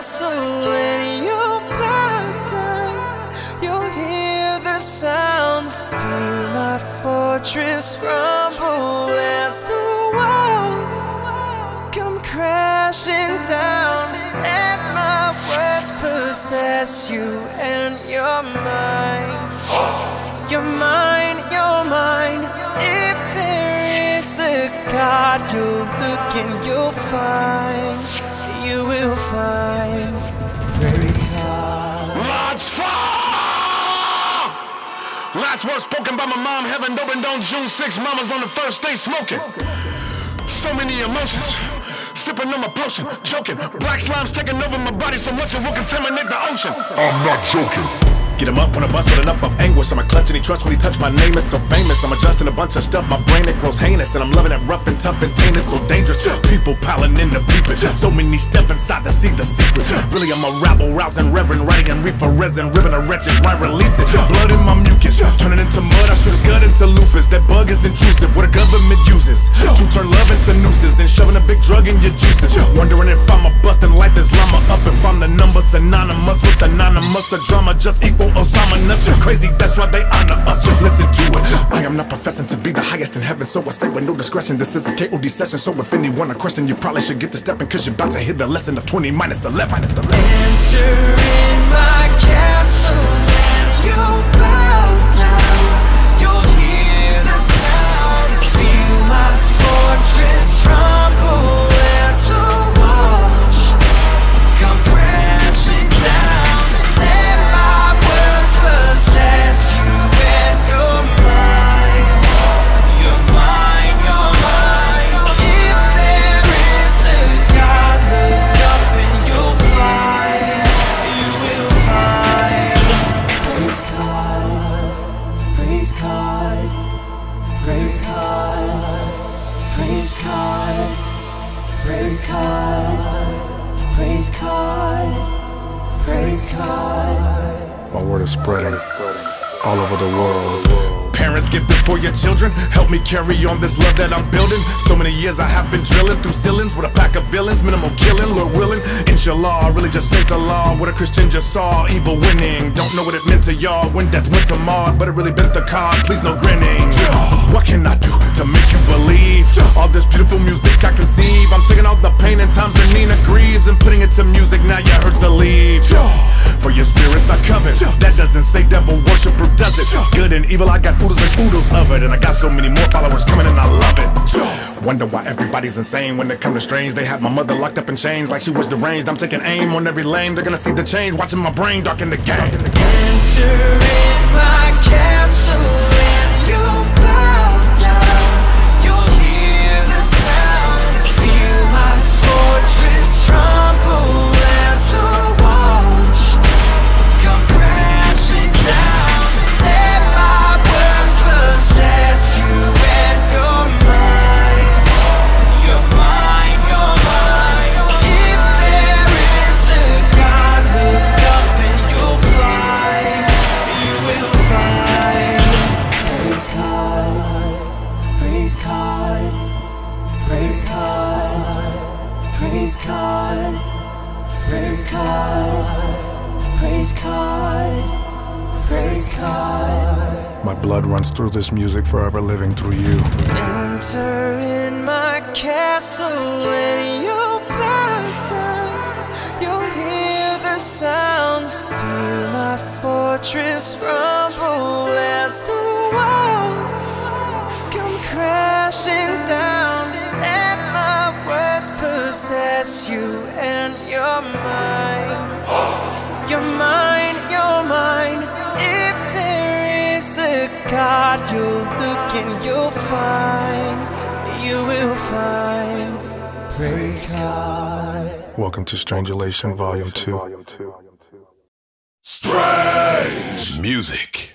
castle. When you bow down, you'll hear the sounds. Feel my fortress rumble as the walls come crashing down. Let my words possess you and you're mine. You're mine, you're mine. If there is a God, you'll look and you'll find. You will find. Praise God. Large fire! Last words spoken by my mom. Heaven opened on June 6. Mama's on the first day smoking. So many emotions. Sipping on my potion, choking. Black slime's taking over my body so much it will contaminate the ocean. I'm not joking. Get him up when I bust with enough of anguish. I'ma clutch and he trust when he touch my name. It's so famous. I'm adjusting a bunch of stuff. My brain, it grows heinous. And I'm loving it rough and tough and tainted. So dangerous. People piling in the peeping. So many step inside to see the secret. Really, I'm a rabble, rousing reverend. Writing and reefer resin. Ribbon a wretched rhyme, release it. Blood in my mucus. Turning into mud. I shoot his gut into lupus. That bug is intrusive. What a government uses. To turn love into nooses. And shoving a big drug in your juices. Wondering if I'm a bust and light this llama up. If I'm the number synonymous with anonymous. The drama just equal Osama nuts. Crazy, that's why they honor us. Listen to it. I am not professing to be the highest in heaven, so I say with no discretion. This is a KOD session, so if anyone a question, you probably should get to stepping, cause you're about to hit the lesson of 20 minus 11. Enter in my castle and you'll bow down. You'll hear the sound. Feel my fortress rumble as the walls come crashing down. Let my words possess you and you're mine. You're mine, you're mine. If there is a God, look up and you'll find. You will find. Praise God, praise God, praise God, praise God, praise God, praise God, praise God. My word is spreading all over the world. Parents, get this for your children. Help me carry on this love that I'm building. So many years I have been drilling through ceilings with a pack of villains. Minimal killing, Lord willing. Inshallah, really just saints Allah. What a Christian just saw, evil winning. Don't know what it meant to y'all when death went to Maud, but it really bent the card, please no grinning. What can I do to make you believe? All this beautiful music I conceive. I'm taking all the pain and times that Nina grieves and putting it to music, now you hurt to leave. For your spirits I covet. That doesn't say devil worshiper, does it? Good and evil, I got oodles and oodles of it. And I got so many more followers coming and I love it. Wonder why everybody's insane when they come to strange. They have my mother locked up in chains like she was deranged. I'm taking aim on every lane. They're gonna see the change, watching my brain darken the game. Enter in my castle and you'll bow down. You'll hear the sound. Feel my fortress rumble as the walls come crashing down. Let my words possess you and you're mine. You're mine, you're mine. If there is a God, look up and you'll find. You will find. Praise God, praise God, praise God, praise God, praise God, praise God, praise God. My blood runs through this music, forever living through you. Enter in my castle and you'll bow down. You'll hear the sounds. Feel my fortress rumble as the walls come crashing down. Let my words possess you and you're mine. You're mine, you're mine. If there is a God, you'll look and you'll find. You will find. Praise God. Welcome to Strangulation Volume 2. Strange music.